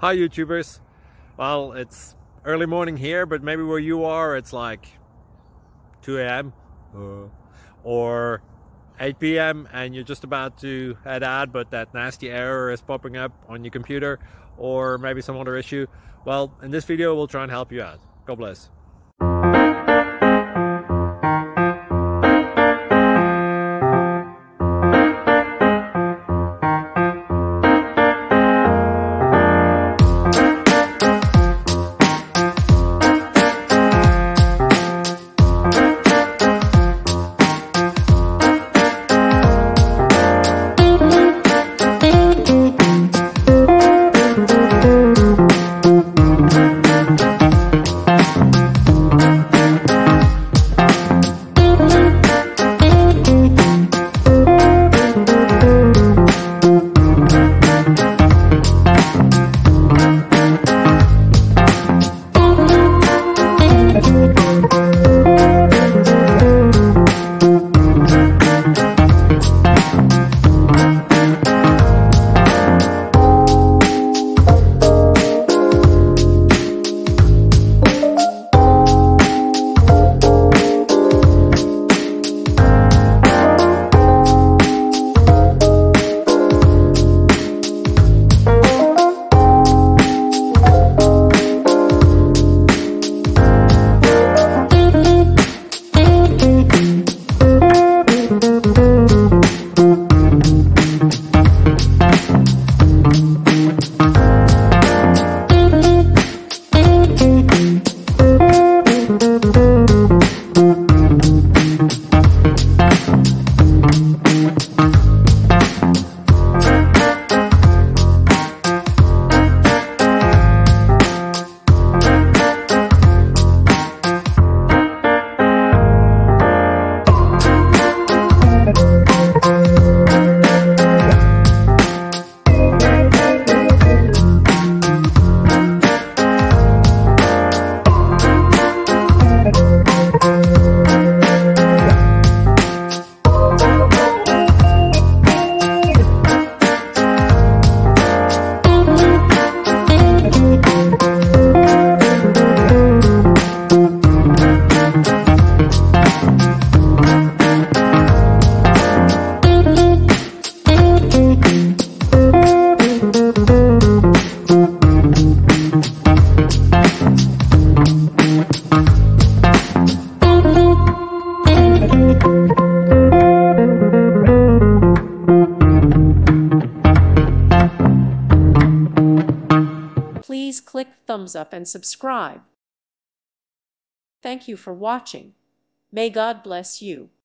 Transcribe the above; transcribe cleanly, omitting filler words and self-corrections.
Hi YouTubers. Well, it's early morning here, but maybe where you are it's like 2 a.m. or 8 p.m. and you're just about to head out, but that nasty error is popping up on your computer, or maybe some other issue. Well, in this video we'll try and help you out. God bless. Please click thumbs up and subscribe. Thank you for watching. May God bless you.